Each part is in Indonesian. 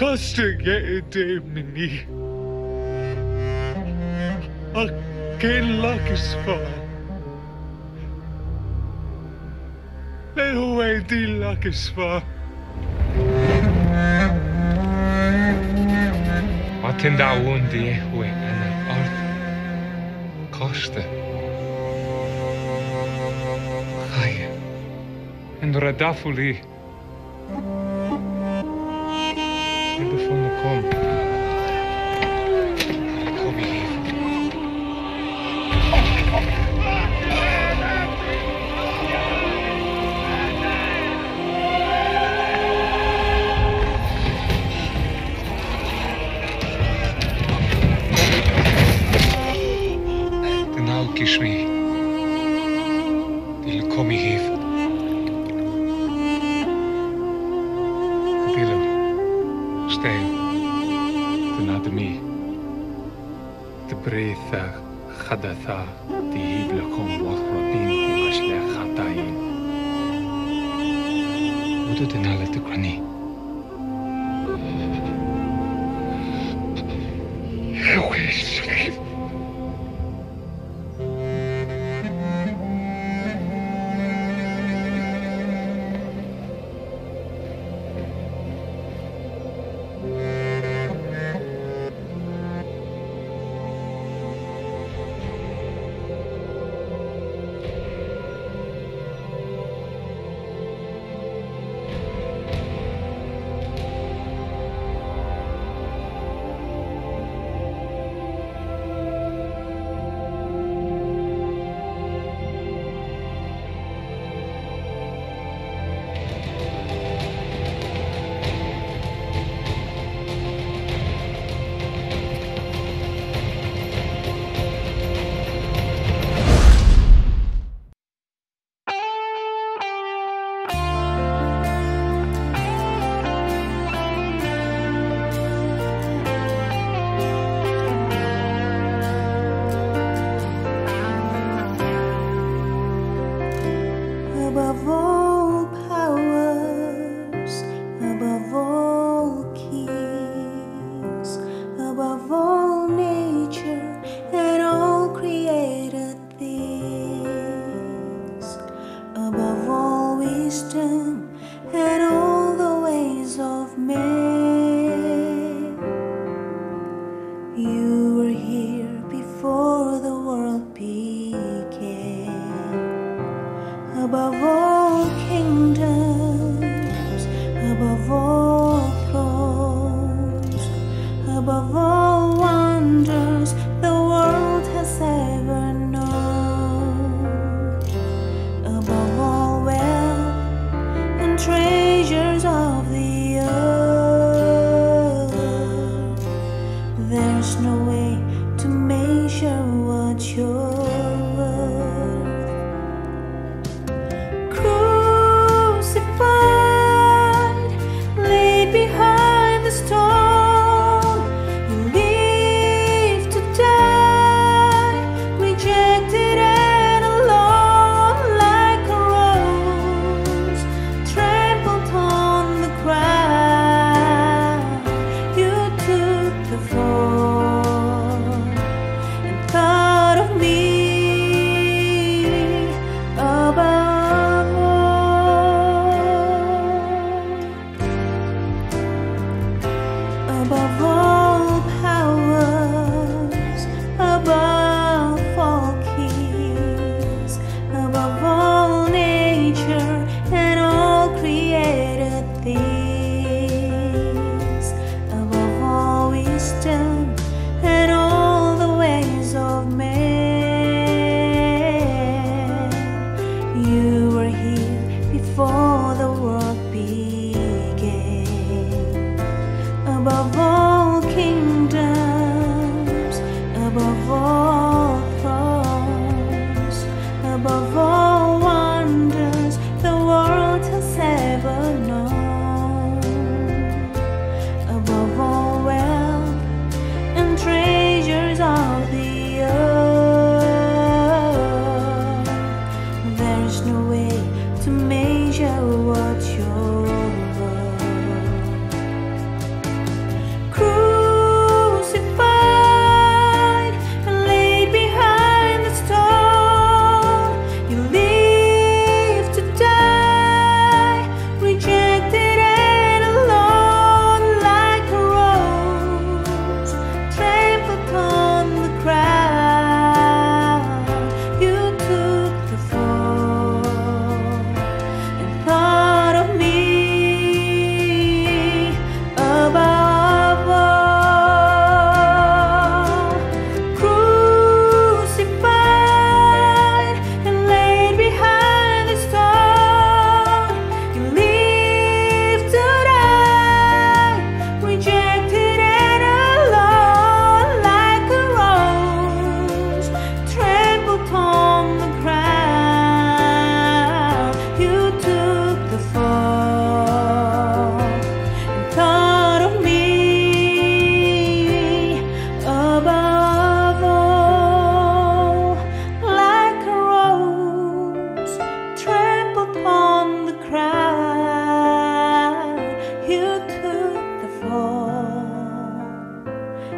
Castigate minni. A cain lacus fa. Le away di lacus fa. Atinda wundi ehwe an arth. Costa. Chaya. En radafuli. Ebe van de kom. Kom hier. De nou kies me. Die kom hier. Dilo. Stay. De nademi. De breitha Hadatha. Die hible kom wachrabin. Die mashle chatayin. Hoe doet de nalle te krani? Above all powers, above all kings, above all nature and all created things, above all wisdom and all the ways of man. You were here before the world began. Above all kingdoms, above all thrones, above all wonders the world has ever known, above all wealth and treasures of the earth, there's no way to measure what you're worth. Crucified, laid behind the stone, you live to die, rejected and alone like a rose, trampled on the ground. You took the fall and thought of me.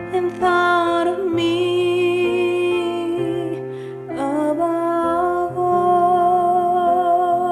and thought of me above all.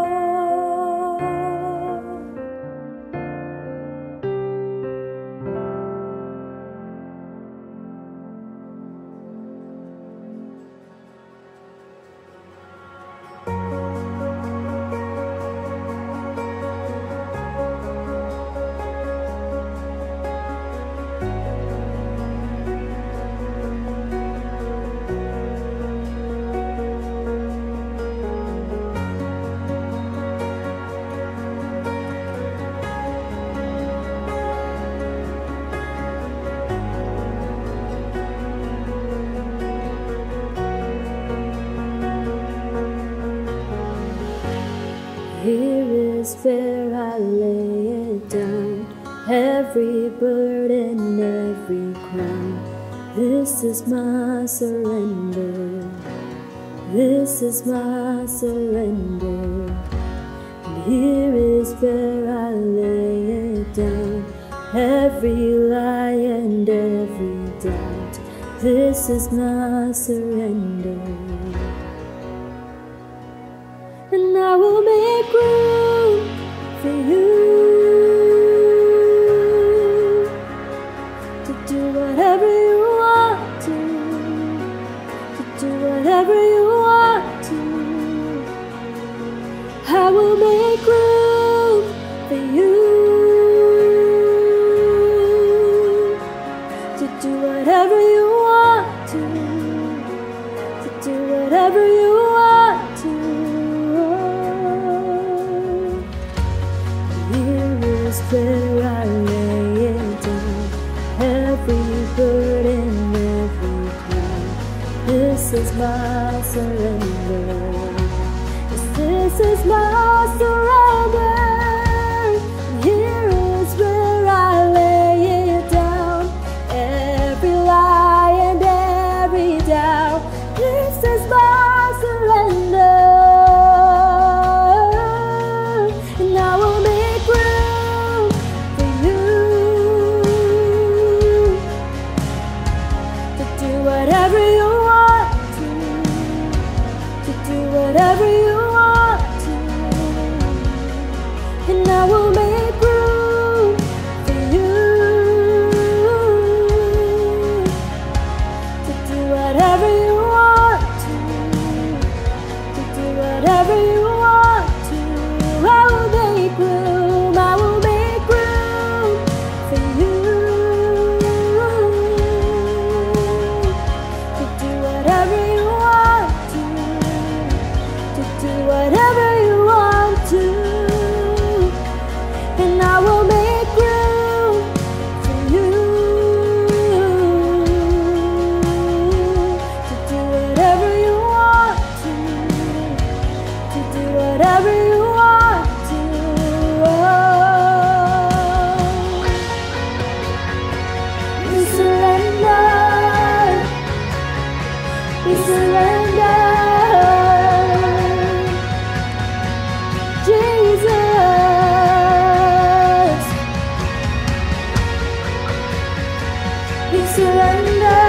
Here is where I lay it down, every burden, every crown. This is my surrender, this is my surrender. And here is where I lay it down, every lie and every doubt. This is my surrender. And I will make room for you to do whatever you want to do whatever you want to. I will make room for you to do whatever you want to do whatever you want to. Where I lay it down, every burden, every crown. This is my surrender. This is my surrender. Here is where I lay it down, every lie and every doubt. This is my surrender. And I will make room whatever you want to do whatever you want to. And I will make room for you to do whatever you want to do whatever you want to. I will make room, I will make room for you. Whatever you want to, and I will make room for you to do whatever you want to do whatever you want to. We surrender, we surrender. We surrender,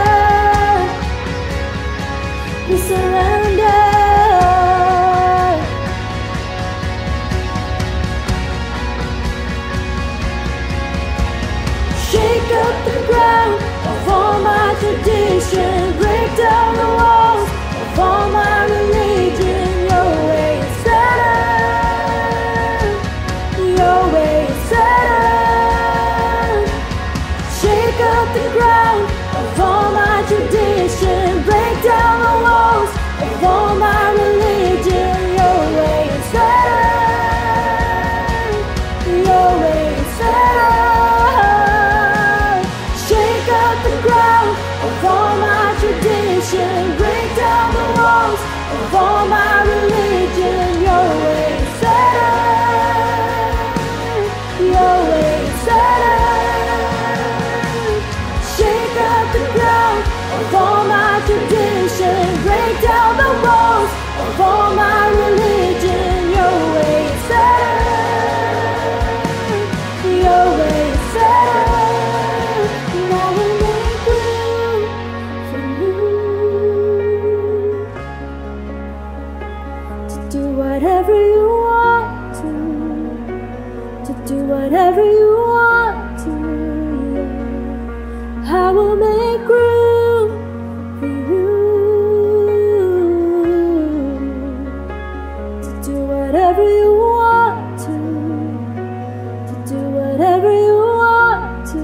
we surrender. Shake up the ground of all my tradition, break down the walls of all my religion. Your way is better, your way is better. Shake up the ground of all my tradition, break down the walls of all my religion. Your way is better, your way is better. Shake up the ground of all my tradition, break down the walls of all my religion. Your way is better, your way is better. Shake up the ground of all my tradition, break down the walls of all my religion. Your way is better, your way is better. And I will make room. make room for you to do whatever you want to do whatever you want to.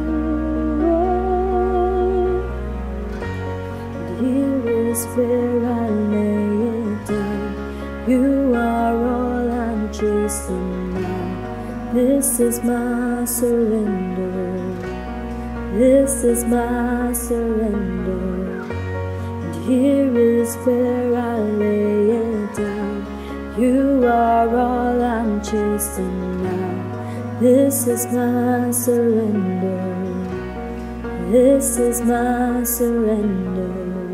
And here is where I lay it down. You are all I'm chasing now. This is my surrender. This is my surrender. And here is where I lay it down. You are all I'm chasing now. This is my surrender. This is my surrender.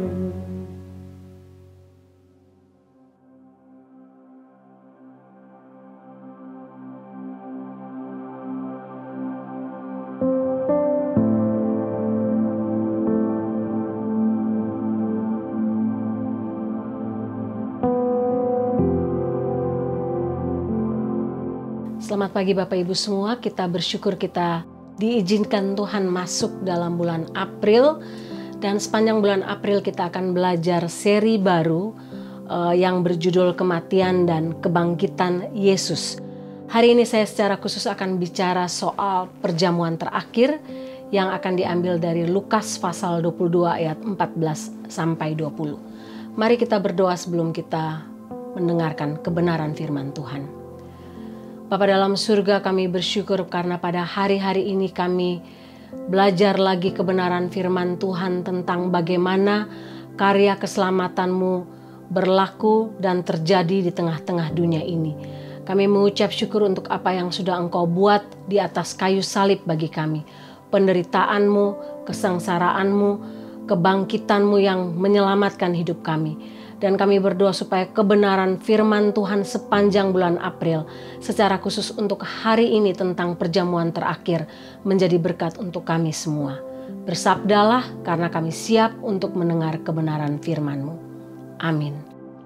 Selamat pagi Bapak Ibu semua, kita bersyukur kita diizinkan Tuhan masuk dalam bulan April. Dan sepanjang bulan April kita akan belajar seri baru yang berjudul Kematian dan Kebangkitan Yesus. Hari ini saya secara khusus akan bicara soal perjamuan terakhir yang akan diambil dari Lukas pasal 22 ayat 14 sampai 20. Mari kita berdoa sebelum kita mendengarkan kebenaran firman Tuhan. Bapa dalam surga, kami bersyukur karena pada hari-hari ini kami belajar lagi kebenaran firman Tuhan tentang bagaimana karya keselamatan-Mu berlaku dan terjadi di tengah-tengah dunia ini. Kami mengucap syukur untuk apa yang sudah Engkau buat di atas kayu salib bagi kami. Penderitaan-Mu, kesengsaraan-Mu, kebangkitan-Mu yang menyelamatkan hidup kami. Dan kami berdoa supaya kebenaran firman Tuhan sepanjang bulan April, secara khusus untuk hari ini tentang perjamuan terakhir, menjadi berkat untuk kami semua. Bersabdalah karena kami siap untuk mendengar kebenaran firman-Mu. Amin.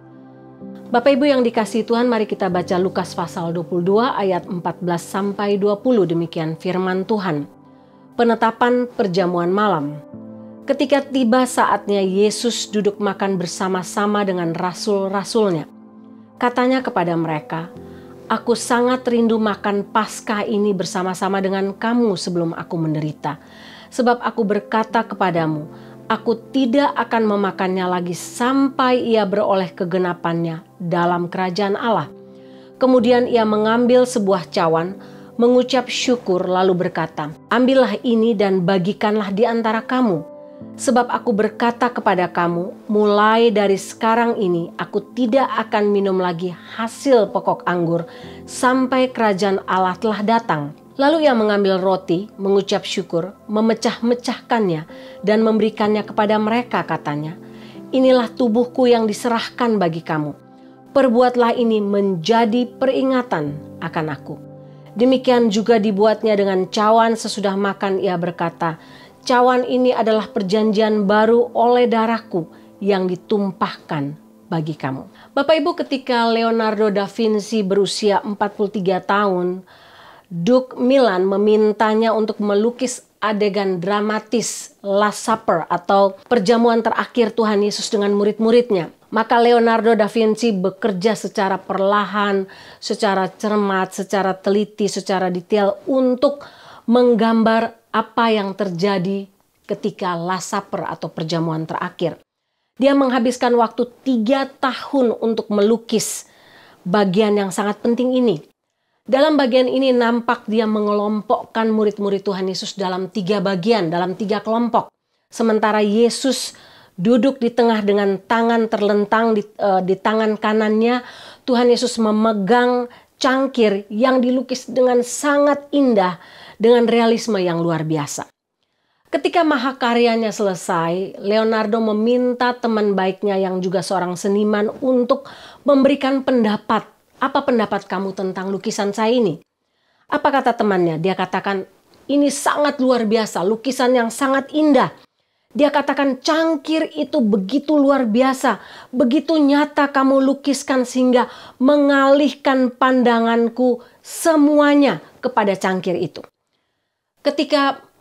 Bapak Ibu yang dikasihi Tuhan, mari kita baca Lukas pasal 22 ayat 14 sampai 20. Demikian firman Tuhan. Penetapan perjamuan malam. Ketika tiba saatnya Yesus duduk makan bersama-sama dengan rasul-rasulnya. Katanya kepada mereka, "Aku sangat rindu makan Paskah ini bersama-sama dengan kamu sebelum aku menderita. Sebab aku berkata kepadamu, aku tidak akan memakannya lagi sampai ia beroleh kegenapannya dalam kerajaan Allah." Kemudian ia mengambil sebuah cawan, mengucap syukur lalu berkata, "Ambillah ini dan bagikanlah di antara kamu. Sebab aku berkata kepada kamu, mulai dari sekarang ini aku tidak akan minum lagi hasil pokok anggur sampai kerajaan Allah telah datang." Lalu ia mengambil roti, mengucap syukur, memecah-mecahkannya dan memberikannya kepada mereka, katanya, "Inilah tubuhku yang diserahkan bagi kamu. Perbuatlah ini menjadi peringatan akan aku." Demikian juga dibuatnya dengan cawan sesudah makan. Ia berkata, "Cawan ini adalah perjanjian baru oleh darahku yang ditumpahkan bagi kamu." Bapak Ibu, ketika Leonardo da Vinci berusia 43 tahun, Duke Milan memintanya untuk melukis adegan dramatis Last Supper atau perjamuan terakhir Tuhan Yesus dengan murid-muridnya. Maka Leonardo da Vinci bekerja secara perlahan, secara cermat, secara teliti, secara detail untuk menggambar apa yang terjadi ketika Last Supper atau perjamuan terakhir. Dia menghabiskan waktu 3 tahun untuk melukis bagian yang sangat penting ini. Dalam bagian ini nampak dia mengelompokkan murid-murid Tuhan Yesus dalam 3 bagian, dalam 3 kelompok. Sementara Yesus duduk di tengah dengan tangan terlentang di tangan kanannya, Tuhan Yesus memegang cangkir yang dilukis dengan sangat indah, dengan realisme yang luar biasa. Ketika mahakaryanya selesai, Leonardo meminta teman baiknya yang juga seorang seniman untuk memberikan pendapat. Apa pendapat kamu tentang lukisan saya ini? Apa kata temannya? Dia katakan, "Ini sangat luar biasa, lukisan yang sangat indah." Dia katakan, "Cangkir itu begitu luar biasa, begitu nyata kamu lukiskan sehingga mengalihkan pandanganku semuanya kepada cangkir itu." Ketika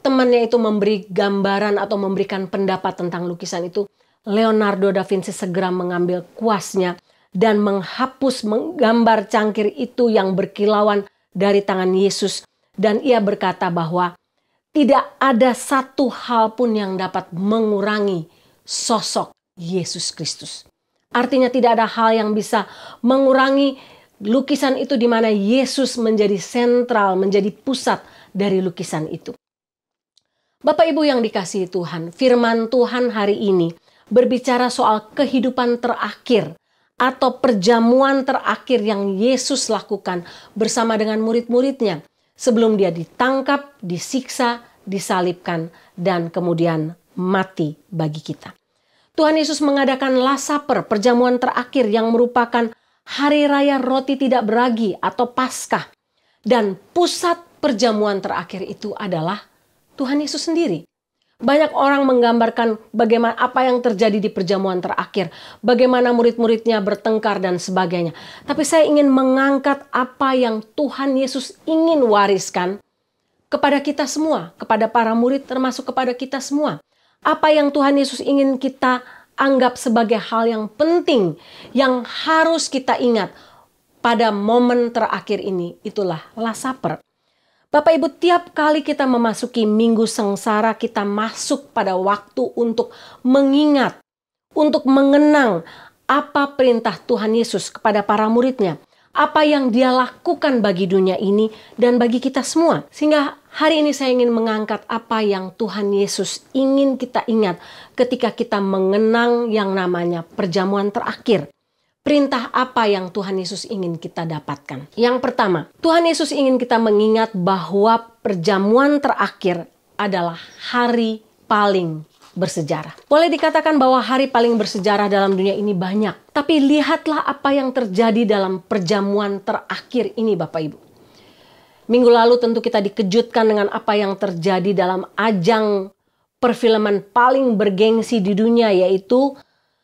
temannya itu memberi gambaran atau memberikan pendapat tentang lukisan itu, Leonardo da Vinci segera mengambil kuasnya dan menghapus menggambar cangkir itu yang berkilauan dari tangan Yesus. Dan ia berkata bahwa tidak ada satu hal pun yang dapat mengurangi sosok Yesus Kristus. Artinya tidak ada hal yang bisa mengurangi lukisan itu di mana Yesus menjadi sentral, menjadi pusat dari lukisan itu. Bapak Ibu yang dikasihi Tuhan, firman Tuhan hari ini berbicara soal kehidupan terakhir atau perjamuan terakhir yang Yesus lakukan bersama dengan murid-muridnya sebelum dia ditangkap, disiksa, disalibkan, dan kemudian mati bagi kita. Tuhan Yesus mengadakan Last Supper, perjamuan terakhir yang merupakan hari raya roti tidak beragi atau Paskah. Dan pusat perjamuan terakhir itu adalah Tuhan Yesus sendiri. Banyak orang menggambarkan bagaimana apa yang terjadi di perjamuan terakhir, bagaimana murid-muridnya bertengkar dan sebagainya. Tapi saya ingin mengangkat apa yang Tuhan Yesus ingin wariskan kepada kita semua, kepada para murid termasuk kepada kita semua. Apa yang Tuhan Yesus ingin kita anggap sebagai hal yang penting, yang harus kita ingat pada momen terakhir ini, itulah Last Supper. Bapak Ibu, tiap kali kita memasuki minggu sengsara, kita masuk pada waktu untuk mengingat, untuk mengenang apa perintah Tuhan Yesus kepada para muridnya. Apa yang dia lakukan bagi dunia ini dan bagi kita semua. Sehingga hari ini saya ingin mengangkat apa yang Tuhan Yesus ingin kita ingat ketika kita mengenang yang namanya perjamuan terakhir. Perintah apa yang Tuhan Yesus ingin kita dapatkan? Yang pertama, Tuhan Yesus ingin kita mengingat bahwa perjamuan terakhir adalah hari paling bersejarah. Boleh dikatakan bahwa hari paling bersejarah dalam dunia ini banyak. Tapi lihatlah apa yang terjadi dalam perjamuan terakhir ini Bapak Ibu. Minggu lalu tentu kita dikejutkan dengan apa yang terjadi dalam ajang perfilman paling bergengsi di dunia, yaitu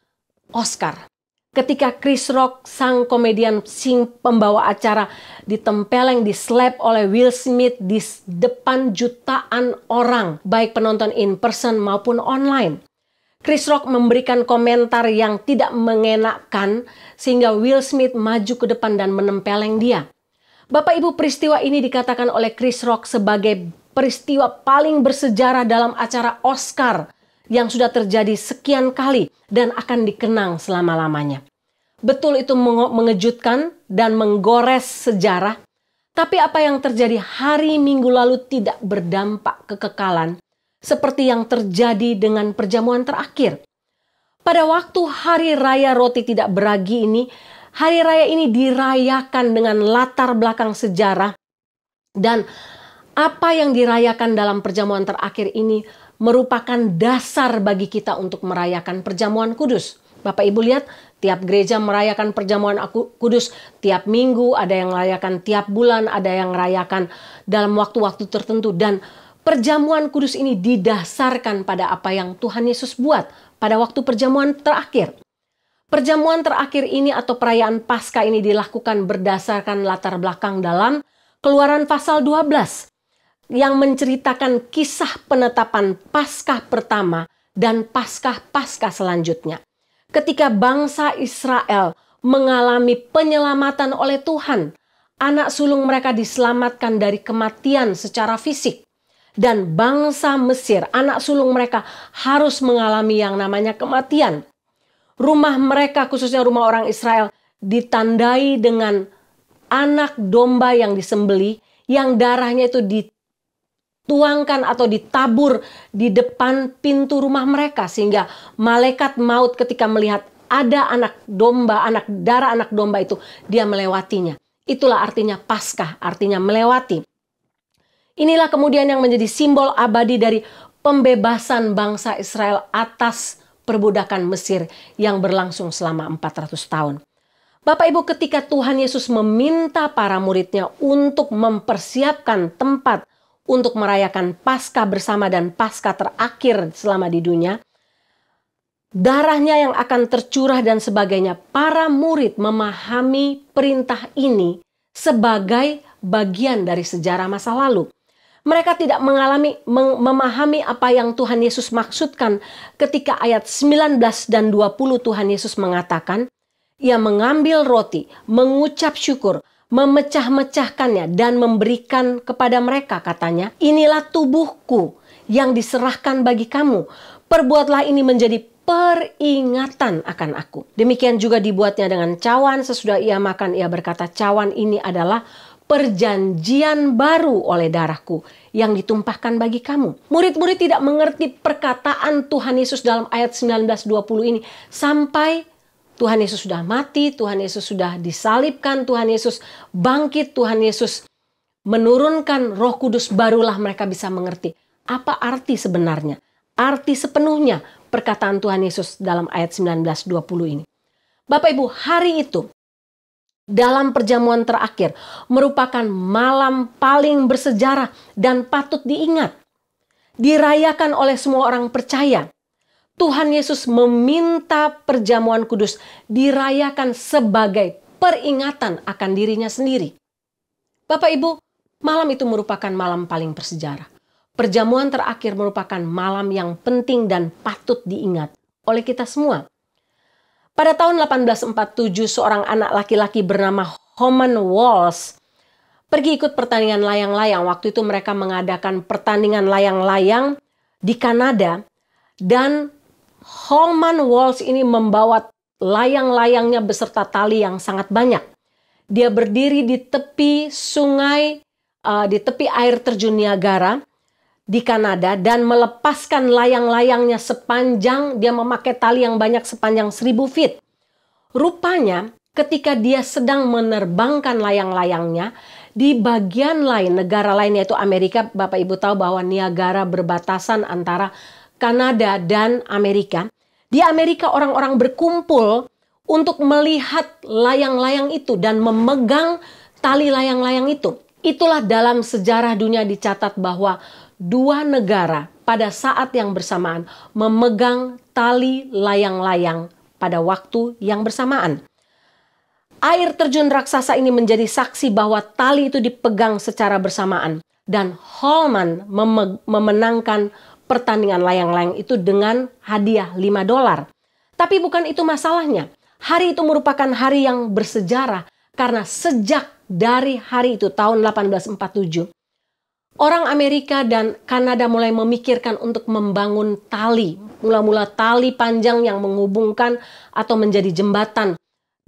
Oscar. Ketika Chris Rock, sang komedian pembawa acara, ditempeleng, dislap oleh Will Smith di depan jutaan orang, baik penonton in person maupun online. Chris Rock memberikan komentar yang tidak mengenakan sehingga Will Smith maju ke depan dan menempeleng dia. Bapak Ibu, peristiwa ini dikatakan oleh Chris Rock sebagai peristiwa paling bersejarah dalam acara Oscar yang sudah terjadi sekian kali dan akan dikenang selama-lamanya. Betul, itu mengejutkan dan menggores sejarah. Tapi apa yang terjadi hari Minggu lalu tidak berdampak kekekalan seperti yang terjadi dengan perjamuan terakhir. Pada waktu hari raya roti tidak beragi ini, hari raya ini dirayakan dengan latar belakang sejarah, dan apa yang dirayakan dalam perjamuan terakhir ini merupakan dasar bagi kita untuk merayakan perjamuan kudus. Bapak Ibu lihat, tiap gereja merayakan perjamuan kudus tiap minggu, ada yang merayakan tiap bulan, ada yang merayakan dalam waktu-waktu tertentu. Dan perjamuan kudus ini didasarkan pada apa yang Tuhan Yesus buat pada waktu perjamuan terakhir. Perjamuan terakhir ini atau perayaan Paskah ini dilakukan berdasarkan latar belakang dalam Keluaran pasal 12 yang menceritakan kisah penetapan Paskah pertama dan Paskah selanjutnya. Ketika bangsa Israel mengalami penyelamatan oleh Tuhan, anak sulung mereka diselamatkan dari kematian secara fisik. Dan bangsa Mesir, anak sulung mereka harus mengalami yang namanya kematian. Rumah mereka, khususnya rumah orang Israel, ditandai dengan anak domba yang disembelih, yang darahnya itu dituangkan atau ditabur di depan pintu rumah mereka, sehingga malaikat maut ketika melihat ada darah anak domba itu, dia melewatinya. Itulah artinya Paskah, artinya melewati. Inilah kemudian yang menjadi simbol abadi dari pembebasan bangsa Israel atas perbudakan Mesir yang berlangsung selama 400 tahun. Bapak Ibu, ketika Tuhan Yesus meminta para muridnya untuk mempersiapkan tempat untuk merayakan Paskah bersama dan Paskah terakhir selama di dunia, darahnya yang akan tercurah dan sebagainya, para murid memahami perintah ini sebagai bagian dari sejarah masa lalu. Mereka tidak memahami apa yang Tuhan Yesus maksudkan ketika ayat 19 dan 20 Tuhan Yesus mengatakan, ia mengambil roti, mengucap syukur, memecah-mecahkannya dan memberikan kepada mereka, katanya, inilah tubuhku yang diserahkan bagi kamu. Perbuatlah ini menjadi peringatan akan aku. Demikian juga dibuatnya dengan cawan. Sesudah ia makan, ia berkata, cawan ini adalah perjanjian baru oleh darahku yang ditumpahkan bagi kamu. Murid-murid tidak mengerti perkataan Tuhan Yesus dalam ayat 19-20 ini. Sampai Tuhan Yesus sudah mati, Tuhan Yesus sudah disalibkan, Tuhan Yesus bangkit, Tuhan Yesus menurunkan Roh Kudus, barulah mereka bisa mengerti apa arti sebenarnya, arti sepenuhnya perkataan Tuhan Yesus dalam ayat 19-20 ini. Bapak Ibu, hari itu dalam perjamuan terakhir merupakan malam paling bersejarah dan patut diingat. Dirayakan oleh semua orang percaya. Tuhan Yesus meminta perjamuan kudus dirayakan sebagai peringatan akan dirinya sendiri. Bapak Ibu, malam itu merupakan malam paling bersejarah. Perjamuan terakhir merupakan malam yang penting dan patut diingat oleh kita semua. Pada tahun 1847, seorang anak laki-laki bernama Homan Walsh pergi ikut pertandingan layang-layang. Waktu itu mereka mengadakan pertandingan layang-layang di Kanada. Dan Homan Walsh ini membawa layang-layangnya beserta tali yang sangat banyak. Dia berdiri di tepi sungai, di tepi air terjun Niagara di Kanada dan melepaskan layang-layangnya sepanjang, dia memakai tali yang banyak sepanjang 1000 feet. Rupanya ketika dia sedang menerbangkan layang-layangnya, di bagian lain, negara lain yaitu Amerika, Bapak Ibu tahu bahwa Niagara berbatasan antara Kanada dan Amerika. Di Amerika orang-orang berkumpul untuk melihat layang-layang itu dan memegang tali layang-layang itu. Itulah dalam sejarah dunia dicatat bahwa dua negara pada saat yang bersamaan memegang tali layang-layang pada waktu yang bersamaan. Air terjun raksasa ini menjadi saksi bahwa tali itu dipegang secara bersamaan. Dan Holman memenangkan pertandingan layang-layang itu dengan hadiah $5. Tapi bukan itu masalahnya. Hari itu merupakan hari yang bersejarah karena sejak dari hari itu tahun 1847, orang Amerika dan Kanada mulai memikirkan untuk membangun tali. Mula-mula tali panjang yang menghubungkan atau menjadi jembatan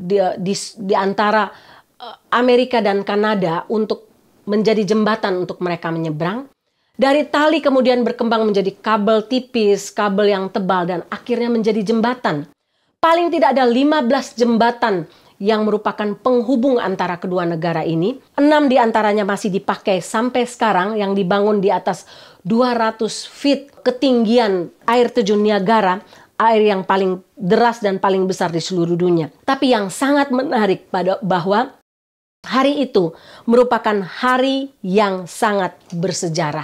di antara Amerika dan Kanada untuk menjadi jembatan untuk mereka menyeberang. Dari tali kemudian berkembang menjadi kabel tipis, kabel yang tebal, dan akhirnya menjadi jembatan. Paling tidak ada 15 jembatan yang merupakan penghubung antara kedua negara ini. 6 diantaranya masih dipakai sampai sekarang, yang dibangun di atas 200 feet ketinggian air terjun Niagara, air yang paling deras dan paling besar di seluruh dunia. Tapi yang sangat menarik bahwa hari itu merupakan hari yang sangat bersejarah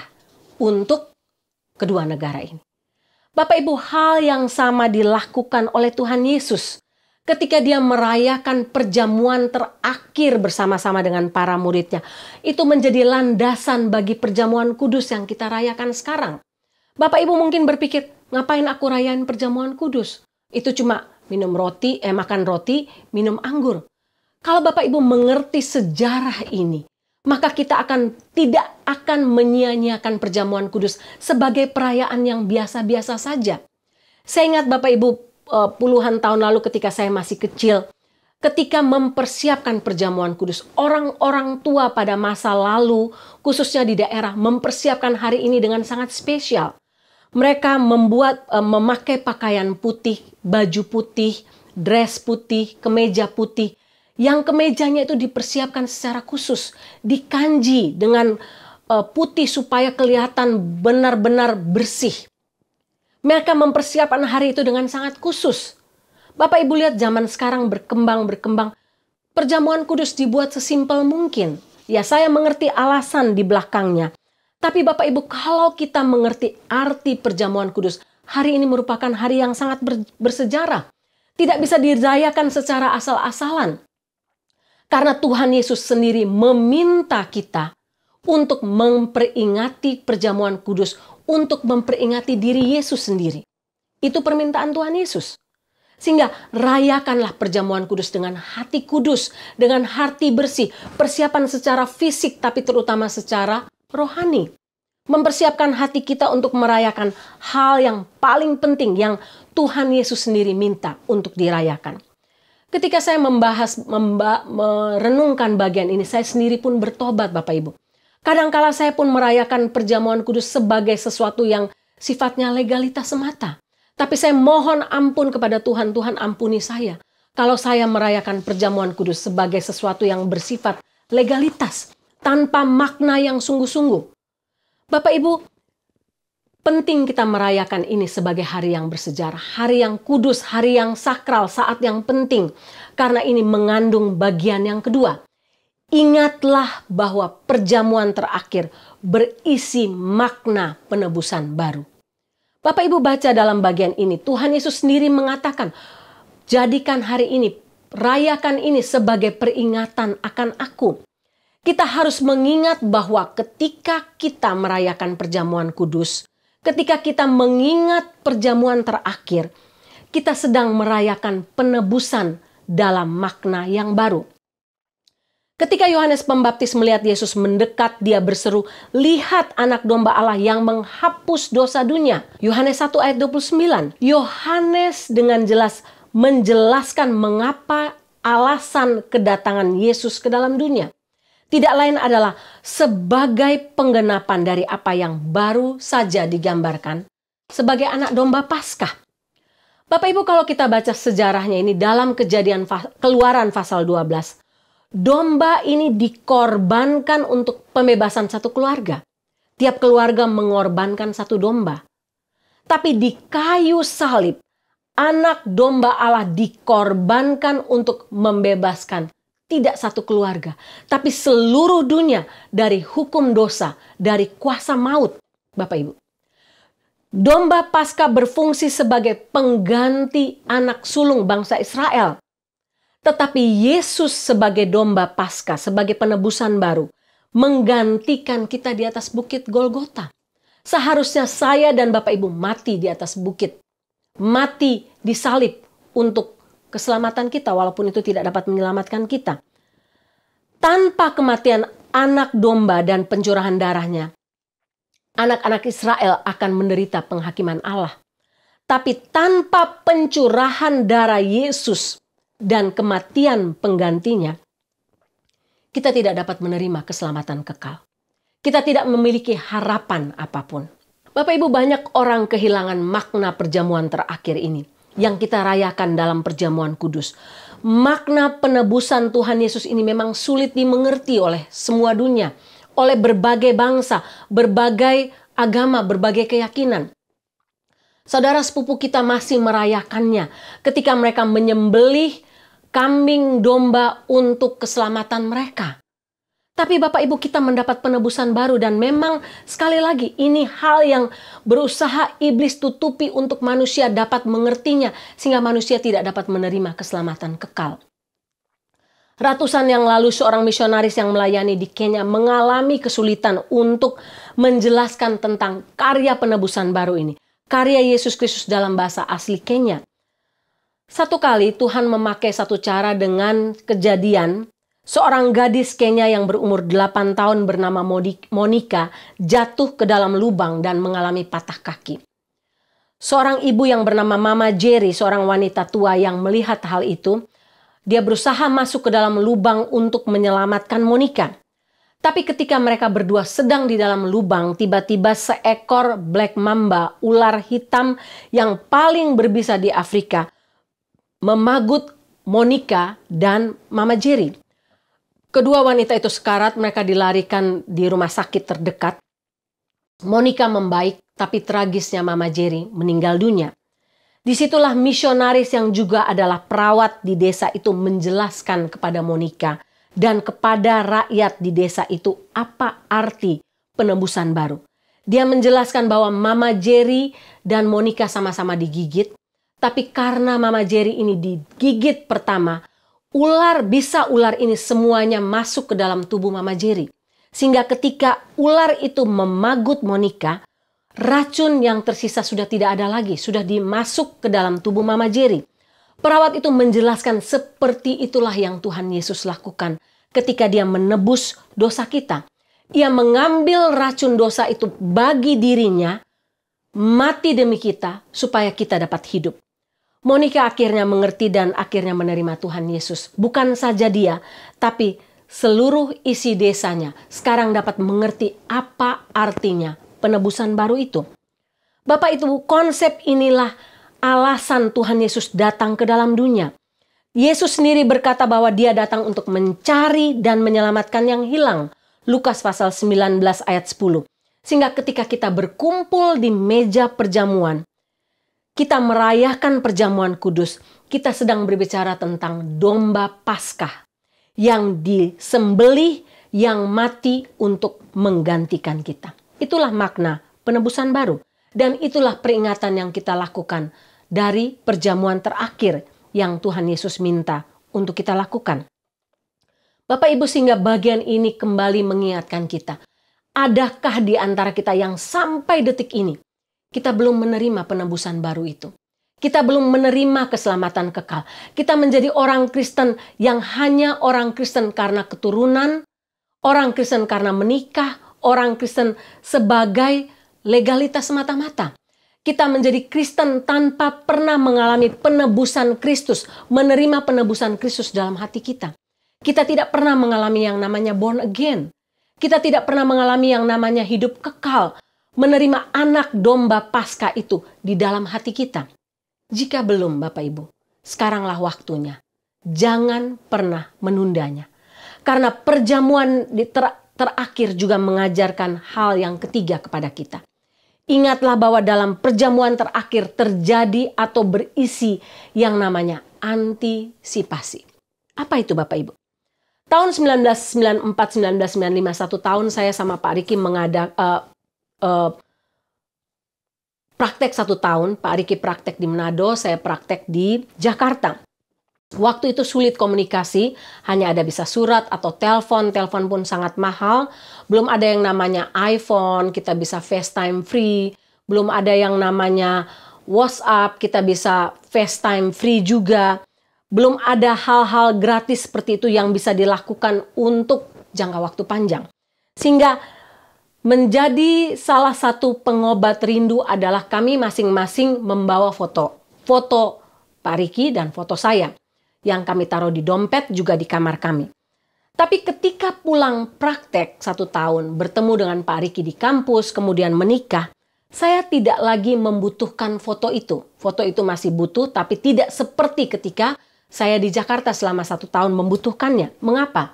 untuk kedua negara ini. Bapak Ibu, hal yang sama dilakukan oleh Tuhan Yesus ketika dia merayakan perjamuan terakhir bersama-sama dengan para muridnya. Itu menjadi landasan bagi perjamuan kudus yang kita rayakan sekarang. Bapak Ibu mungkin berpikir, ngapain aku rayain perjamuan kudus? Itu cuma makan roti, minum anggur. Kalau Bapak Ibu mengerti sejarah ini, maka kita tidak akan menyia-nyiakan perjamuan kudus sebagai perayaan yang biasa-biasa saja. Saya ingat Bapak Ibu, puluhan tahun lalu ketika saya masih kecil, ketika mempersiapkan perjamuan kudus, orang-orang tua pada masa lalu, khususnya di daerah, mempersiapkan hari ini dengan sangat spesial. Mereka memakai pakaian putih, baju putih, dress putih, kemeja putih. Yang kemejanya itu dipersiapkan secara khusus, dikanji dengan putih supaya kelihatan benar-benar bersih. Mereka mempersiapkan hari itu dengan sangat khusus. Bapak Ibu lihat zaman sekarang berkembang. Perjamuan kudus dibuat sesimpel mungkin. Ya, saya mengerti alasan di belakangnya. Tapi Bapak Ibu, kalau kita mengerti arti perjamuan kudus, hari ini merupakan hari yang sangat bersejarah. Tidak bisa dirayakan secara asal-asalan. Karena Tuhan Yesus sendiri meminta kita untuk memperingati perjamuan kudus, untuk memperingati diri Yesus sendiri. Itu permintaan Tuhan Yesus. Sehingga rayakanlah perjamuan kudus dengan hati kudus, dengan hati bersih, persiapan secara fisik tapi terutama secara rohani. Mempersiapkan hati kita untuk merayakan hal yang paling penting yang Tuhan Yesus sendiri minta untuk dirayakan. Ketika saya merenungkan bagian ini, saya sendiri pun bertobat Bapak Ibu. Kadangkala saya pun merayakan perjamuan kudus sebagai sesuatu yang sifatnya legalitas semata. Tapi saya mohon ampun kepada Tuhan, Tuhan ampuni saya. Kalau saya merayakan perjamuan kudus sebagai sesuatu yang bersifat legalitas, tanpa makna yang sungguh-sungguh. Bapak Ibu, penting kita merayakan ini sebagai hari yang bersejarah, hari yang kudus, hari yang sakral, saat yang penting. Karena ini mengandung bagian yang kedua. Ingatlah bahwa perjamuan terakhir berisi makna penebusan baru. Bapak Ibu baca dalam bagian ini, Tuhan Yesus sendiri mengatakan, jadikan hari ini, rayakan ini sebagai peringatan akan aku. Kita harus mengingat bahwa ketika kita merayakan perjamuan kudus, ketika kita mengingat perjamuan terakhir, kita sedang merayakan penebusan dalam makna yang baru. Ketika Yohanes Pembaptis melihat Yesus mendekat, dia berseru, "Lihat anak domba Allah yang menghapus dosa dunia." Yohanes 1 ayat 29. Yohanes dengan jelas menjelaskan mengapa alasan kedatangan Yesus ke dalam dunia. Tidak lain adalah sebagai penggenapan dari apa yang baru saja digambarkan sebagai anak domba Paskah. Bapak Ibu, kalau kita baca sejarahnya ini dalam Keluaran pasal 12, domba ini dikorbankan untuk pembebasan satu keluarga. Tiap keluarga mengorbankan satu domba. Tapi di kayu salib, anak domba Allah dikorbankan untuk membebaskan tidak satu keluarga, tapi seluruh dunia dari hukum dosa, dari kuasa maut. Bapak Ibu, domba Paskah berfungsi sebagai pengganti anak sulung bangsa Israel. Tetapi Yesus sebagai domba Paskah, sebagai penebusan baru, menggantikan kita di atas bukit Golgota. Seharusnya saya dan Bapak Ibu mati di atas bukit. Mati disalib untuk keselamatan kita, walaupun itu tidak dapat menyelamatkan kita. Tanpa kematian anak domba dan pencurahan darahnya, anak-anak Israel akan menderita penghakiman Allah. Tapi tanpa pencurahan darah Yesus dan kematian penggantinya, kita tidak dapat menerima keselamatan kekal. Kita tidak memiliki harapan apapun. Bapak Ibu, banyak orang kehilangan makna perjamuan terakhir ini yang kita rayakan dalam perjamuan kudus. Makna penebusan Tuhan Yesus ini memang sulit dimengerti oleh semua dunia, oleh berbagai bangsa, berbagai agama, berbagai keyakinan. Saudara sepupu kita masih merayakannya ketika mereka menyembelih kambing domba untuk keselamatan mereka. Tapi Bapak Ibu, kita mendapat penebusan baru, dan memang sekali lagi ini hal yang berusaha iblis tutupi untuk manusia dapat mengertinya sehingga manusia tidak dapat menerima keselamatan kekal. Ratusan yang lalu seorang misionaris yang melayani di Kenya mengalami kesulitan untuk menjelaskan tentang karya penebusan baru ini. Karya Yesus Kristus dalam bahasa asli Kenya. Satu kali Tuhan memakai satu cara dengan kejadian. Seorang gadis Kenya yang berumur 8 tahun bernama Monica jatuh ke dalam lubang dan mengalami patah kaki. Seorang ibu yang bernama Mama Jerry, seorang wanita tua yang melihat hal itu, dia berusaha masuk ke dalam lubang untuk menyelamatkan Monica. Tapi ketika mereka berdua sedang di dalam lubang, tiba-tiba seekor black mamba, ular hitam yang paling berbisa di Afrika, memagut Monica dan Mama Jerry. Kedua wanita itu sekarat, mereka dilarikan di rumah sakit terdekat. Monica membaik, tapi tragisnya Mama Jerry meninggal dunia. Disitulah misionaris yang juga adalah perawat di desa itu menjelaskan kepada Monica dan kepada rakyat di desa itu apa arti penebusan baru. Dia menjelaskan bahwa Mama Jerry dan Monica sama-sama digigit, tapi karena Mama Jerry ini digigit pertama, ular ini semuanya masuk ke dalam tubuh Mama Jerry. Sehingga ketika ular itu memagut Monica, racun yang tersisa sudah tidak ada lagi, sudah dimasuk ke dalam tubuh Mama Jerry. Perawat itu menjelaskan seperti itulah yang Tuhan Yesus lakukan ketika dia menebus dosa kita. Ia mengambil racun dosa itu bagi dirinya, mati demi kita supaya kita dapat hidup. Monica akhirnya mengerti dan akhirnya menerima Tuhan Yesus. Bukan saja dia, tapi seluruh isi desanya sekarang dapat mengerti apa artinya penebusan baru itu. Bapak Ibu, konsep inilah alasan Tuhan Yesus datang ke dalam dunia. Yesus sendiri berkata bahwa dia datang untuk mencari dan menyelamatkan yang hilang. Lukas pasal 19 ayat 10. Sehingga ketika kita berkumpul di meja perjamuan, kita merayakan perjamuan kudus, kita sedang berbicara tentang domba Paskah yang disembelih, yang mati untuk menggantikan kita. Itulah makna penebusan baru. Dan itulah peringatan yang kita lakukan dari perjamuan terakhir yang Tuhan Yesus minta untuk kita lakukan. Bapak Ibu, sehingga bagian ini kembali mengingatkan kita. Adakah di antara kita yang sampai detik ini kita belum menerima penebusan baru itu? Kita belum menerima keselamatan kekal. Kita menjadi orang Kristen yang hanya orang Kristen karena keturunan, orang Kristen karena menikah, orang Kristen sebagai legalitas semata-mata. Kita menjadi Kristen tanpa pernah mengalami penebusan Kristus, menerima penebusan Kristus dalam hati kita. Kita tidak pernah mengalami yang namanya born again. Kita tidak pernah mengalami yang namanya hidup kekal, menerima anak domba Paskah itu di dalam hati kita. Jika belum, Bapak Ibu, sekaranglah waktunya. Jangan pernah menundanya. Karena perjamuan terakhir juga mengajarkan hal yang ketiga kepada kita. Ingatlah bahwa dalam perjamuan terakhir terjadi atau berisi yang namanya antisipasi. Apa itu Bapak Ibu? Tahun 1994-1995, 1 tahun saya sama Pak Riki praktek 1 tahun. Pak Riki praktek di Manado, saya praktek di Jakarta. Waktu itu sulit komunikasi, hanya ada bisa surat atau telepon pun sangat mahal. Belum ada yang namanya iPhone, kita bisa FaceTime free. Belum ada yang namanya WhatsApp, kita bisa FaceTime free juga. Belum ada hal-hal gratis seperti itu yang bisa dilakukan untuk jangka waktu panjang. Sehingga menjadi salah satu pengobat rindu adalah kami masing-masing membawa foto. Foto Pak Riki dan foto saya. Yang kami taruh di dompet juga di kamar kami. Tapi ketika pulang praktek 1 tahun, bertemu dengan Pak Riki di kampus, kemudian menikah, saya tidak lagi membutuhkan foto itu. Foto itu masih butuh, tapi tidak seperti ketika saya di Jakarta selama 1 tahun membutuhkannya. Mengapa?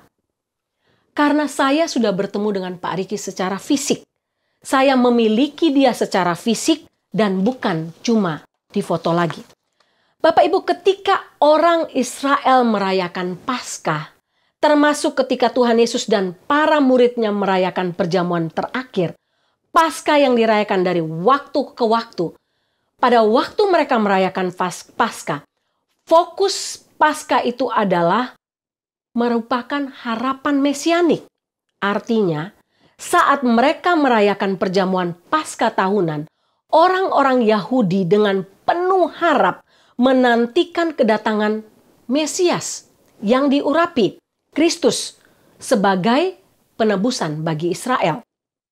Karena saya sudah bertemu dengan Pak Riki secara fisik. Saya memiliki dia secara fisik dan bukan cuma di foto lagi. Bapak Ibu, ketika orang Israel merayakan Paskah, termasuk ketika Tuhan Yesus dan para muridnya merayakan perjamuan terakhir, Paskah yang dirayakan dari waktu ke waktu, pada waktu mereka merayakan Paskah, fokus Paskah itu adalah merupakan harapan mesianik. Artinya, saat mereka merayakan perjamuan Paskah tahunan, orang-orang Yahudi dengan penuh harap menantikan kedatangan Mesias yang diurapi, Kristus, sebagai penebusan bagi Israel.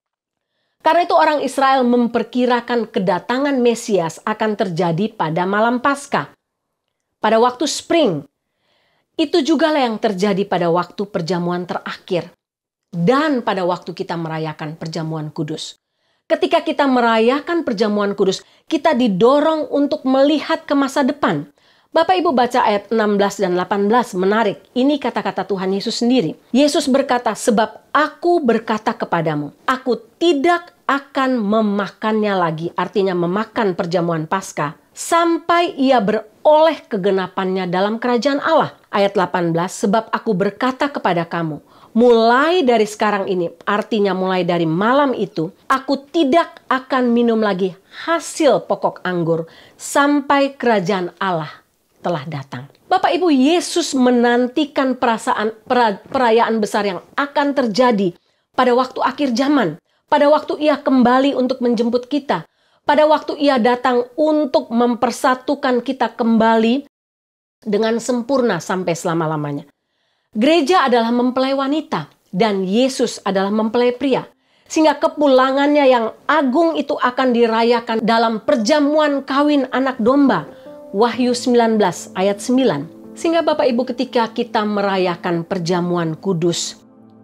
Karena itu orang Israel memperkirakan kedatangan Mesias akan terjadi pada malam Paskah, pada waktu spring. Itu juga lah yang terjadi pada waktu perjamuan terakhir dan pada waktu kita merayakan perjamuan kudus. Ketika kita merayakan perjamuan kudus, kita didorong untuk melihat ke masa depan. Bapak Ibu baca ayat 16 dan 18, menarik. Ini kata-kata Tuhan Yesus sendiri. Yesus berkata, sebab aku berkata kepadamu, aku tidak akan memakannya lagi. Artinya memakan perjamuan Paskah. Sampai ia beroleh kegenapannya dalam kerajaan Allah. Ayat 18, sebab aku berkata kepada kamu, mulai dari sekarang ini, artinya mulai dari malam itu, aku tidak akan minum lagi hasil pokok anggur sampai kerajaan Allah telah datang. Bapak Ibu, Yesus menantikan perayaan besar yang akan terjadi pada waktu akhir zaman, pada waktu Ia kembali untuk menjemput kita, pada waktu Ia datang untuk mempersatukan kita kembali dengan sempurna sampai selama-lamanya. Gereja adalah mempelai wanita dan Yesus adalah mempelai pria. Sehingga kepulangannya yang agung itu akan dirayakan dalam perjamuan kawin anak domba. Wahyu 19 ayat 9. Sehingga Bapak Ibu, ketika kita merayakan perjamuan kudus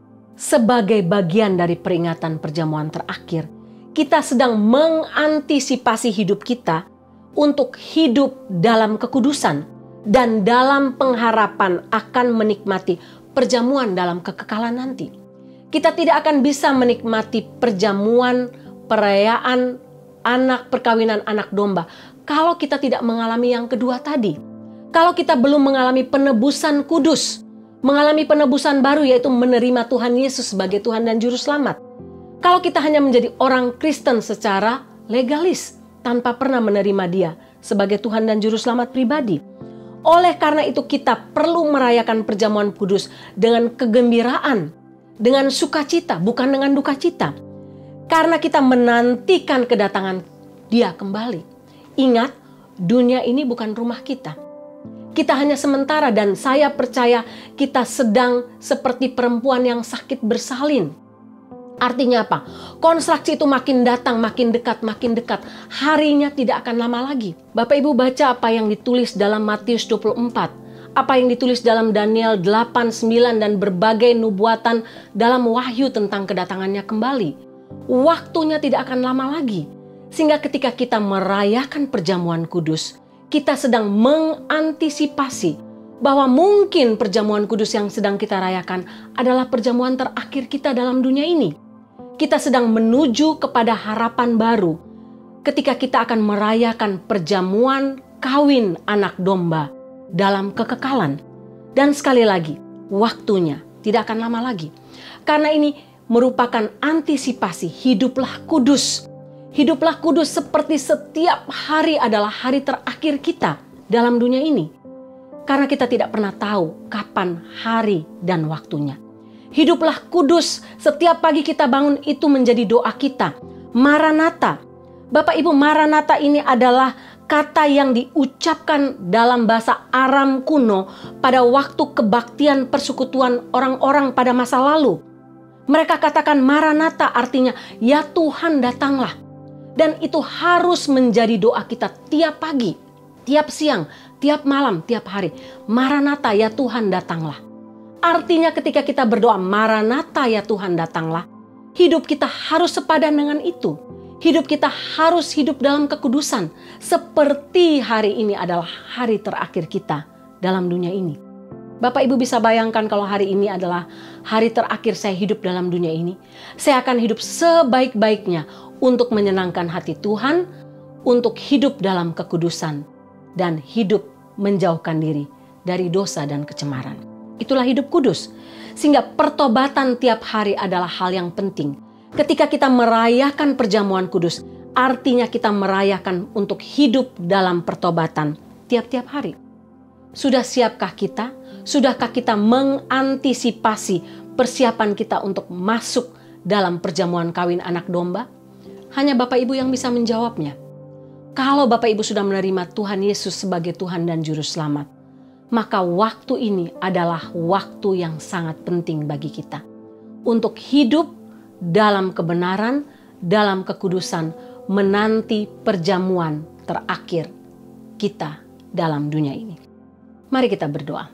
sebagai bagian dari peringatan perjamuan terakhir, kita sedang mengantisipasi hidup kita untuk hidup dalam kekudusan dan dalam pengharapan akan menikmati perjamuan dalam kekekalan nanti. Kita tidak akan bisa menikmati perjamuan, perayaan perkawinan anak domba kalau kita tidak mengalami yang kedua tadi. Kalau kita belum mengalami penebusan kudus, mengalami penebusan baru yaitu menerima Tuhan Yesus sebagai Tuhan dan Juru Selamat. Kalau kita hanya menjadi orang Kristen secara legalis tanpa pernah menerima Dia sebagai Tuhan dan Juru Selamat pribadi. Oleh karena itu kita perlu merayakan perjamuan kudus dengan kegembiraan, dengan sukacita, bukan dengan duka cita. Karena kita menantikan kedatangan Dia kembali. Ingat, dunia ini bukan rumah kita. Kita hanya sementara dan saya percaya kita sedang seperti perempuan yang sakit bersalin. Artinya apa? Konstruksi itu makin datang, makin dekat, makin dekat. Harinya tidak akan lama lagi. Bapak Ibu baca apa yang ditulis dalam Matius 24. Apa yang ditulis dalam Daniel 8, 9 dan berbagai nubuatan dalam Wahyu tentang kedatangannya kembali. Waktunya tidak akan lama lagi. Sehingga ketika kita merayakan perjamuan kudus, kita sedang mengantisipasi bahwa mungkin perjamuan kudus yang sedang kita rayakan adalah perjamuan terakhir kita dalam dunia ini. Kita sedang menuju kepada harapan baru ketika kita akan merayakan perjamuan kawin anak domba dalam kekekalan. Dan sekali lagi, waktunya tidak akan lama lagi. Karena ini merupakan antisipasi, hiduplah kudus. Hiduplah kudus seperti setiap hari adalah hari terakhir kita dalam dunia ini. Karena kita tidak pernah tahu kapan hari dan waktunya. Hiduplah kudus, setiap pagi kita bangun itu menjadi doa kita. Maranatha. Bapak Ibu, Maranatha ini adalah kata yang diucapkan dalam bahasa Aram kuno pada waktu kebaktian persekutuan orang-orang pada masa lalu. Mereka katakan Maranatha artinya, ya Tuhan datanglah. Dan itu harus menjadi doa kita tiap pagi, tiap siang, tiap malam, tiap hari. Maranatha, ya Tuhan datanglah. Artinya ketika kita berdoa Maranatha, ya Tuhan datanglah, hidup kita harus sepadan dengan itu. Hidup kita harus hidup dalam kekudusan. Seperti hari ini adalah hari terakhir kita dalam dunia ini. Bapak Ibu bisa bayangkan kalau hari ini adalah hari terakhir saya hidup dalam dunia ini. Saya akan hidup sebaik-baiknya untuk menyenangkan hati Tuhan, untuk hidup dalam kekudusan, dan hidup menjauhkan diri dari dosa dan kecemaran. Itulah hidup kudus. Sehingga pertobatan tiap hari adalah hal yang penting. Ketika kita merayakan perjamuan kudus, artinya kita merayakan untuk hidup dalam pertobatan tiap-tiap hari. Sudah siapkah kita? Sudahkah kita mengantisipasi persiapan kita untuk masuk dalam perjamuan kawin anak domba? Hanya Bapak Ibu yang bisa menjawabnya. Kalau Bapak Ibu sudah menerima Tuhan Yesus sebagai Tuhan dan Juru Selamat, maka waktu ini adalah waktu yang sangat penting bagi kita. Untuk hidup dalam kebenaran, dalam kekudusan, menanti perjamuan terakhir kita dalam dunia ini. Mari kita berdoa.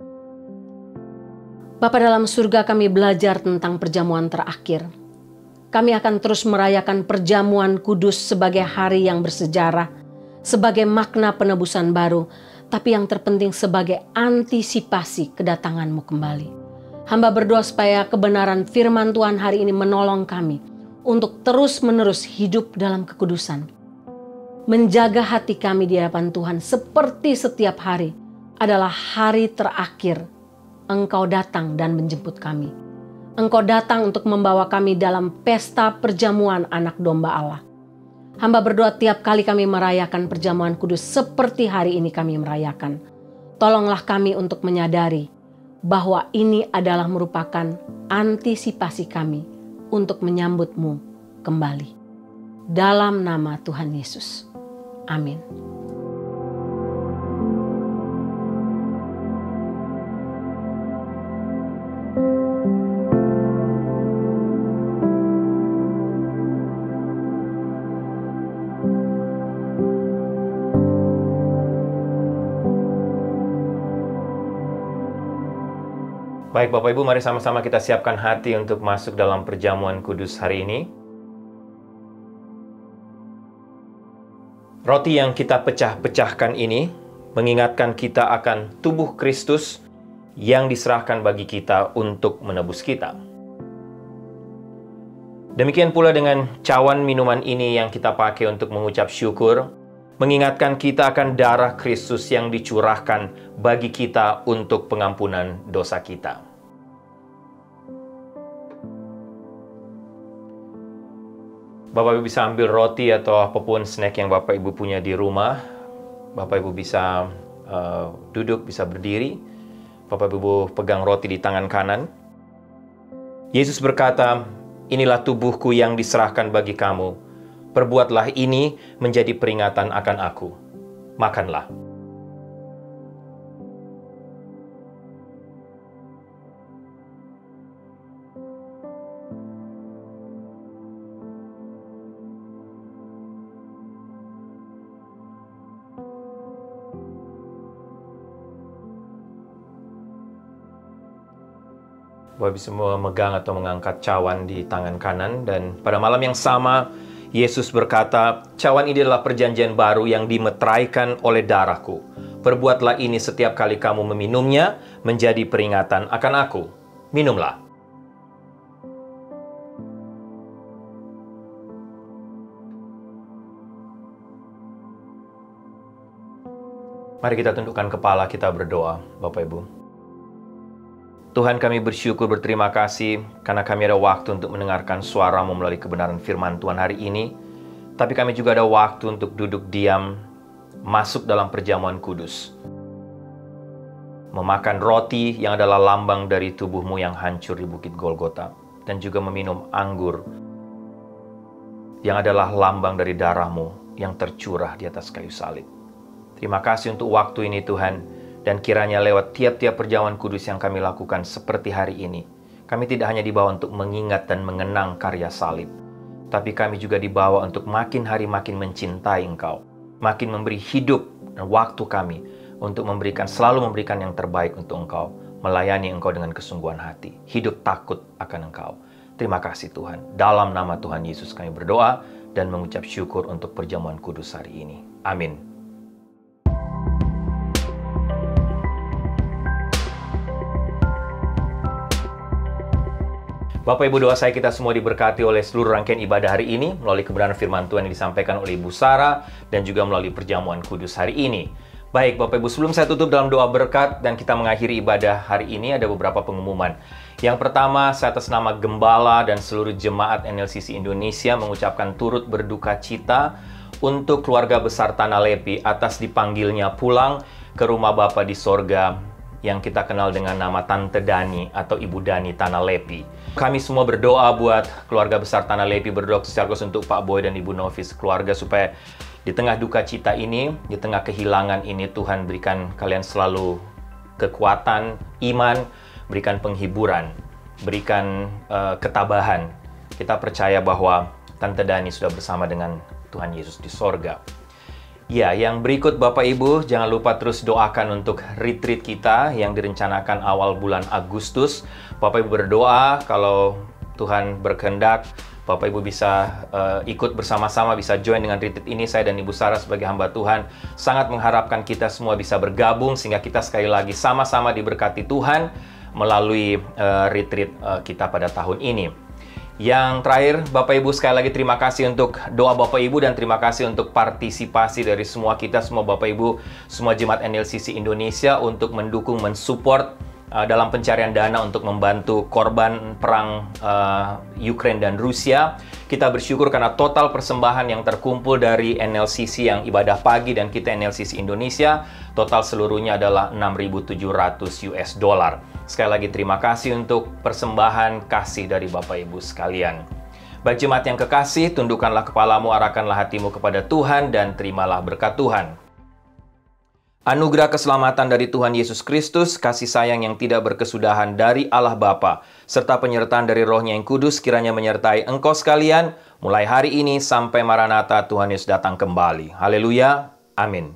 Bapa dalam surga, kami belajar tentang perjamuan terakhir. Kami akan terus merayakan perjamuan kudus sebagai hari yang bersejarah, sebagai makna penebusan baru, tapi yang terpenting sebagai antisipasi kedatangan-Mu kembali. Hamba berdoa supaya kebenaran firman Tuhan hari ini menolong kami untuk terus-menerus hidup dalam kekudusan. Menjaga hati kami di hadapan Tuhan seperti setiap hari adalah hari terakhir Engkau datang dan menjemput kami. Engkau datang untuk membawa kami dalam pesta perjamuan anak domba Allah. Hamba berdoa tiap kali kami merayakan perjamuan kudus seperti hari ini kami merayakan. Tolonglah kami untuk menyadari bahwa ini adalah merupakan antisipasi kami untuk menyambutmu kembali. Dalam nama Tuhan Yesus. Amin. Baik Bapak Ibu, mari sama-sama kita siapkan hati untuk masuk dalam perjamuan kudus hari ini. Roti yang kita pecah-pecahkan ini mengingatkan kita akan tubuh Kristus yang diserahkan bagi kita untuk menebus kita. Demikian pula dengan cawan minuman ini yang kita pakai untuk mengucap syukur, mengingatkan kita akan darah Kristus yang dicurahkan bagi kita untuk pengampunan dosa kita. Bapak Ibu bisa ambil roti atau apapun snack yang Bapak Ibu punya di rumah. Bapak Ibu bisa duduk, bisa berdiri. Bapak Ibu pegang roti di tangan kanan. Yesus berkata, "Inilah tubuhku yang diserahkan bagi kamu. Perbuatlah ini menjadi peringatan akan aku. Makanlah." Bapak bisa memegang atau mengangkat cawan di tangan kanan, dan pada malam yang sama Yesus berkata, "Cawan ini adalah perjanjian baru yang dimeteraikan oleh darahku. Perbuatlah ini setiap kali kamu meminumnya menjadi peringatan akan aku. Minumlah." Mari kita tundukkan kepala, kita berdoa, Bapak Ibu. Tuhan, kami bersyukur, berterima kasih karena kami ada waktu untuk mendengarkan suara-Mu melalui kebenaran firman Tuhan hari ini. Tapi kami juga ada waktu untuk duduk diam, masuk dalam perjamuan kudus. Memakan roti yang adalah lambang dari tubuh-Mu yang hancur di Bukit Golgota. Dan juga meminum anggur yang adalah lambang dari darah-Mu yang tercurah di atas kayu salib. Terima kasih untuk waktu ini Tuhan. Dan kiranya lewat tiap-tiap perjamuan kudus yang kami lakukan seperti hari ini, kami tidak hanya dibawa untuk mengingat dan mengenang karya salib, tapi kami juga dibawa untuk makin hari makin mencintai Engkau, makin memberi hidup dan waktu kami untuk selalu memberikan yang terbaik untuk Engkau, melayani Engkau dengan kesungguhan hati, hidup takut akan Engkau. Terima kasih Tuhan. Dalam nama Tuhan Yesus kami berdoa dan mengucap syukur untuk perjamuan kudus hari ini. Amin. Bapak Ibu, doa saya kita semua diberkati oleh seluruh rangkaian ibadah hari ini melalui kebenaran firman Tuhan yang disampaikan oleh Ibu Sarah dan juga melalui perjamuan kudus hari ini. Baik Bapak Ibu, sebelum saya tutup dalam doa berkat dan kita mengakhiri ibadah hari ini, ada beberapa pengumuman. Yang pertama, saya atas nama Gembala dan seluruh jemaat NLCC Indonesia mengucapkan turut berduka cita untuk keluarga besar Tanah Lepi atas dipanggilnya pulang ke rumah Bapa di sorga yang kita kenal dengan nama Tante Dani atau Ibu Dani Tanah Lepi. Kami semua berdoa buat keluarga besar Tanah Lepi, berdoa secara khusus untuk Pak Boy dan Ibu Novis keluarga supaya di tengah duka cita ini, di tengah kehilangan ini, Tuhan berikan kalian selalu kekuatan, iman, berikan penghiburan, berikan ketabahan. Kita percaya bahwa Tante Dani sudah bersama dengan Tuhan Yesus di sorga. Ya, yang berikut Bapak Ibu, jangan lupa terus doakan untuk retreat kita yang direncanakan awal bulan Agustus. Bapak Ibu berdoa kalau Tuhan berkehendak, Bapak Ibu bisa ikut bersama-sama, bisa join dengan retreat ini. Saya dan Ibu Sarah sebagai hamba Tuhan sangat mengharapkan kita semua bisa bergabung sehingga kita sekali lagi sama-sama diberkati Tuhan melalui retreat kita pada tahun ini. Yang terakhir, Bapak Ibu, sekali lagi terima kasih untuk doa Bapak Ibu dan terima kasih untuk partisipasi dari semua kita, semua Bapak Ibu, semua jemaat NLCC Indonesia untuk mendukung, mensupport dalam pencarian dana untuk membantu korban perang Ukraina dan Rusia. Kita bersyukur karena total persembahan yang terkumpul dari NLCC yang ibadah pagi dan kita NLCC Indonesia, total seluruhnya adalah $6.700. Sekali lagi terima kasih untuk persembahan kasih dari Bapak Ibu sekalian. Baik jemaat yang kekasih, tundukkanlah kepalamu, arahkanlah hatimu kepada Tuhan dan terimalah berkat Tuhan. Anugerah keselamatan dari Tuhan Yesus Kristus, kasih sayang yang tidak berkesudahan dari Allah Bapa, serta penyertaan dari Roh-Nya yang kudus kiranya menyertai engkau sekalian, mulai hari ini sampai Maranatha Tuhan Yesus datang kembali. Haleluya. Amin.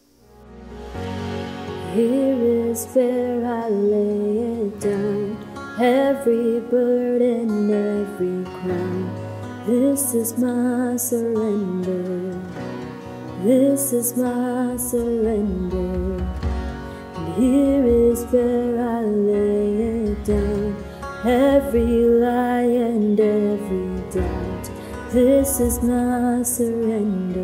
Here is where I lay it down, every burden, every crown. This is my surrender. This is my surrender, and here is where I lay it down, every lie and every doubt. This is my surrender,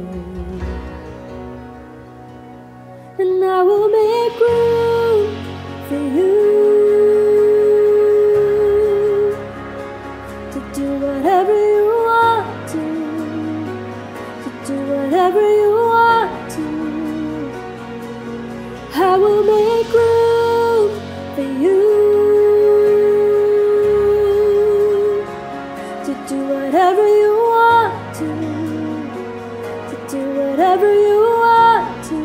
and I will make room for you to do whatever you want to do whatever you want to. I will make room for you to do whatever you want to do whatever you want to.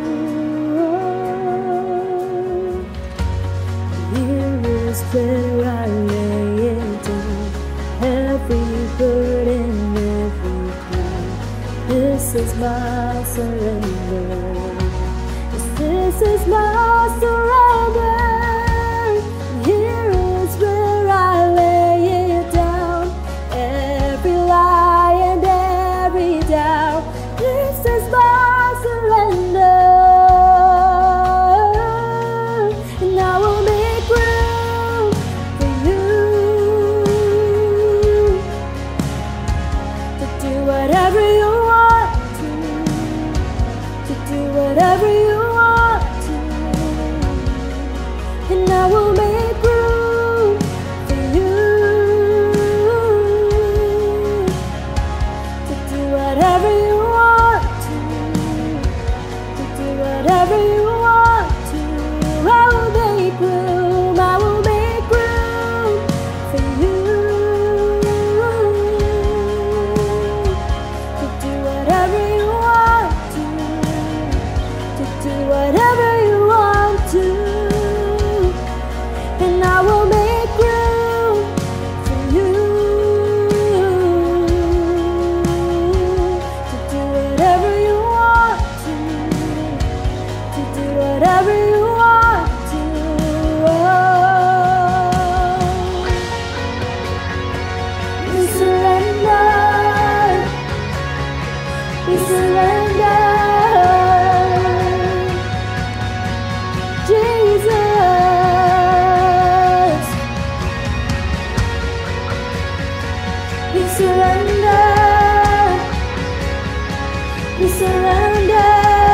Here is where I lay it down, every burden, every crown. This is my surrender. This is my surrender. Here is where I lay it down, every lie and every doubt. This is my surrender, and I will make room for you to do whatever you want to do whatever you want to, and I will make room for you to do whatever you want to do whatever you want to. I will make room, I will make room for you to do whatever you want to do whatever you want to, and I will make room for you to do whatever you want to do whatever you want to. We surrender, we surrender. Jesus, we surrender, we surrender.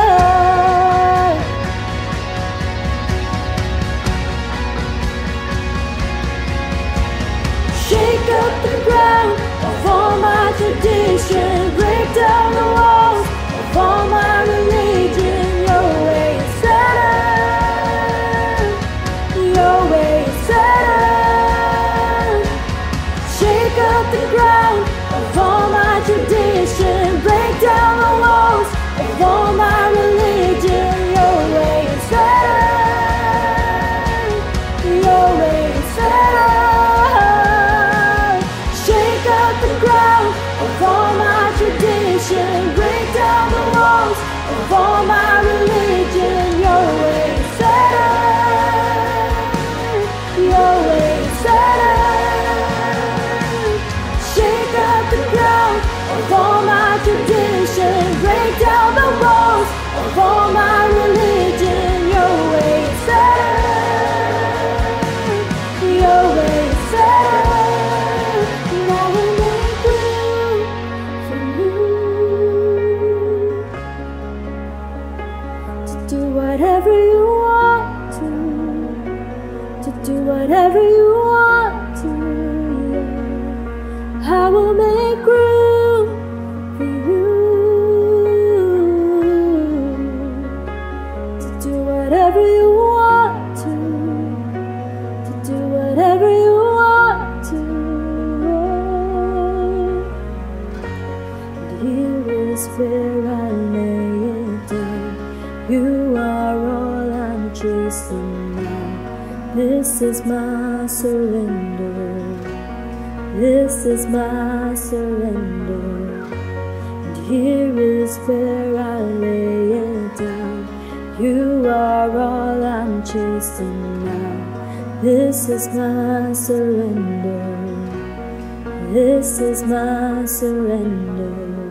Shake up the ground of all my tradition, break down the walls of all my religion. Your way is better, your way is better. Shake up the ground of all my tradition, break down the walls of all my religion. Your way is better, your way is better. Shake up the ground of all my tradition, break down the walls of all my religion. Your way is better, your way is better. Shake up the ground of all my tradition, break down the walls of all my religion. Your way is better, your way is better. And I will make room for you to do whatever you want to do whatever you want to. Yeah. I will make room for you to do whatever you want to do whatever you want to. And here is where I lay it down. You are all I'm chasing now. This is my surrender. This is my surrender. And here is where I lay it down. You are all I'm chasing now. This is my surrender. This is my surrender.